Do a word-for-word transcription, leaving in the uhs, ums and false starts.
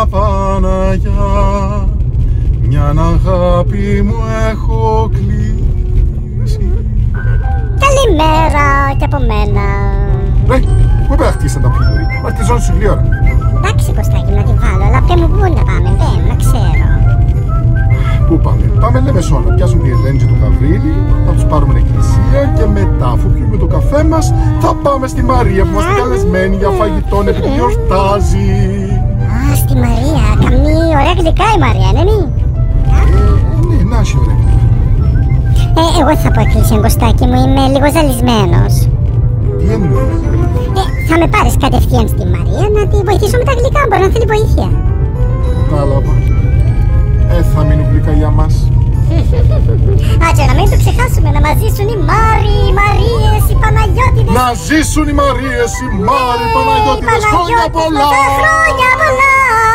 Παναγιά, μιαν αγάπη μου έχω κλείσει. Καλημέρα και από μένα. Ρε, πού πέρα χτίσαν τα πλήρη, αρτιζώνει σου γλύωρα. Εντάξει Κωστάκη μου να τη βάλω, αλλά πια μου πού να πάμε, δεν, να ξέρω. Πού πάμε, πάμε Λεμεσό να πιάσουμε τη Ελένη και τον Γαβρίλη, να τους πάρουμε εκκλησία και μετά αφού πιούμε το καφέ μας θα πάμε στη Μαρία που είμαστε καλεσμένοι για φαγητόν επειδή γιορτάζει. Α, στη Μαρία, καμνή ωραία γλυκά η Μαρία, είναι μη. Ε, ναι, να είσαι ωραία. Ε, εγώ θα πω εκκλησία Κωστάκη μου, είμαι λίγο ζαλισμένος. Τι εννοείς? Ε, θα με πάρεις κατευθείαν στη Μαρία να τη βοηθήσω με τα γλυκά, μπορεί να θέλει βοήθεια. Κατάλαβα. Ε, θα μείνουν γλυκά για μας. Α, και να μην το ξεχάσουμε, να μας ζήσουν οι Μάριοι, οι Μαρίες, οι Παναγιώτιδες. Να ζήσουν οι Μαρίες, οι Μάροι, οι Παναγιώτιδες, χρόνια πολλά! Χρόνια πολλά!